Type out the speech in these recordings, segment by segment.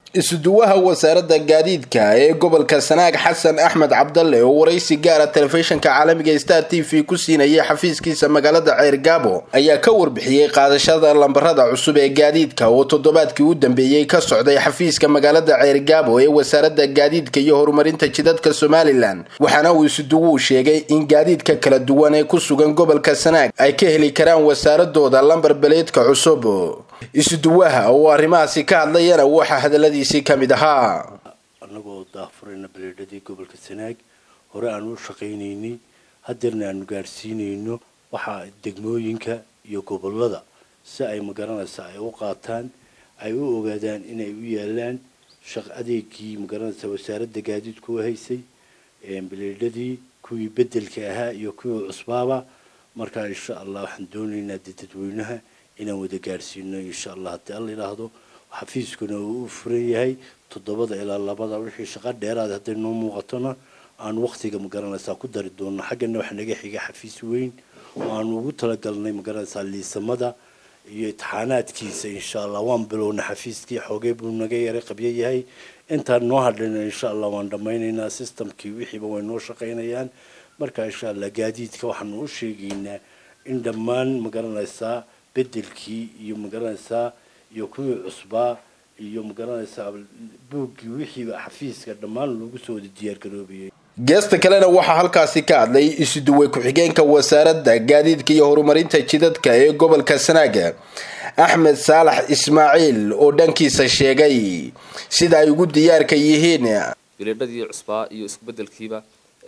isuduwaha wasaaradda gaadiidka ee gobolka Sanaag Xasan Axmed Cabdalle oo waraysi gaar ah telefishinka caalamiga Star TV ku siinayay xafiiskiisa magaalada Ceergaabo ayaa ka warbixiyay qaadashada lambarada cusub ee gaadiidka oo toddobaadkii u dambeeyay ka socday xafiiska magaalada Ceergaabo ee wasaaradda gaadiidka iyo horumarinta jidadka Somaliland waxaana uu isuduwuhu sheegay in gaadiidka kala duwan ee ku sugan gobolka Sanaag ay ka heli karaan wasaaradooda lambar beleedka cusub isuduwaha oo arrimahaasi ka hadlayana waxa hadaladiisii kamid ahaa anagoo daafurayna beleedadii gobolka Sanaag hore aan u shaqeynayni haddana aan gaarsiinayno waxa degmooyinka iyo gobolada si ay magaranaysa ay u qaataan ay u ogaadaan inay u yeelaan shaqo adeegii magaranaysa wasaaradda gaadiidku haysay beleedadii kuwii bedelka ahaa iyo kuwii cusbaaba marka insha Allah waxaan doonaynaa dadweynaha inaan wada gaarsiino insha Allah haddii alla ilaahdo xafiiskuna uu furan yahay 7 ilaa 2 wixii shaqo dheeraad haday noo muuqatona aan waqtiga magaranaysa ku dari doono xagana wax naga xiga xafiis weyn oo aan ugu talagalnay magaranaysa liisamada iyo imtixaanaadkiisa insha Allah waan bilowna xafiiskii xoogay buu naga yaray qabyo yahay inta noo hadhayna insha Allah waan dhamaynaynaa systemkii wixii way noo shaqeynayaan marka insha Allah gaadiidka waxaan u sheegaynaa in dhammaan magaranaysa bedelkii iyo magaranaysa iyo kuwii cusbaa iyo magaranaysa buuggii wixii xafiiska dhammaan lagu soo diyaar garoobiyay geesta kalena waxa halkaasi ka hadlay isuduway ku-xigeenka wasaaradda gaadiidka iyo horumarinta jidadka ee gobolka Sanaag Axmed Saalax Ismaaciil oo dhankiisa sheegay sida ay ugu diyaarka yihiin beleedadii cusbaa iyo isku bedelkiiba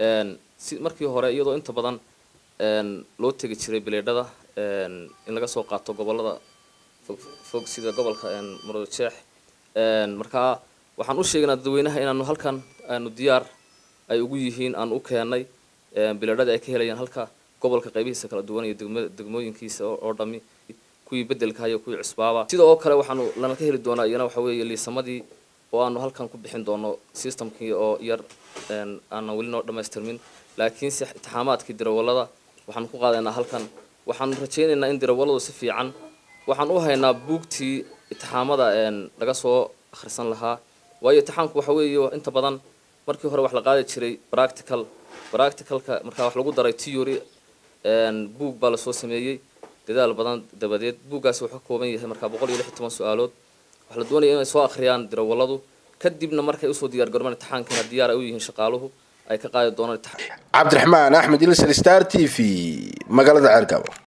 si markii hore iyadoo inta badan loo tagi jiray beleedada in laga soo qaato gobolada fog sida gobolka Maroodijeex marka waxaan u sheegnaa dadweynaha inaanu halkan aanu diyaar ay ugu yihiin aan u keenay beleedada ay ka helayaan halka gobolka qaybihiisa kala duwan iyo degmooyinkiisa oo dhami kuwii bedelka iyo kuwii cusbaaba sidoo kale waxaanu lana ka heli doonaa iyana waxa weeye liisamadii oo aanu halkan ku bixin doono systemkii oo yar aan wali noo dhameystirmin laakiin si imtixaamaadkii dirawalada waxaan ku qaadaynaa halkan waxaan rajaynaynaa in dirawaladu si fiican waxaan u haynaa buugtii imtixaamada laga soo akhrisan lahaa waayo imtixaanku waxa weeye inta badan markii hore wax la qaadi jiray practicalka marka wax lagu daray theory buug baa la soo sameeyay dadaal badan dabadeed buugaas wuxuu ka kooban yahay marka 116 su'aalood wax la doonayo inay soo akhriyaan dirawaladu kadibna markay u soo diyaar garmaan imtixaankana diyaar ay u yihiin shaqaaluhu ay ka qaadi doonaan Cabdiraxmaan Axmed Ilsar Star TV magaalada Ceergaabo.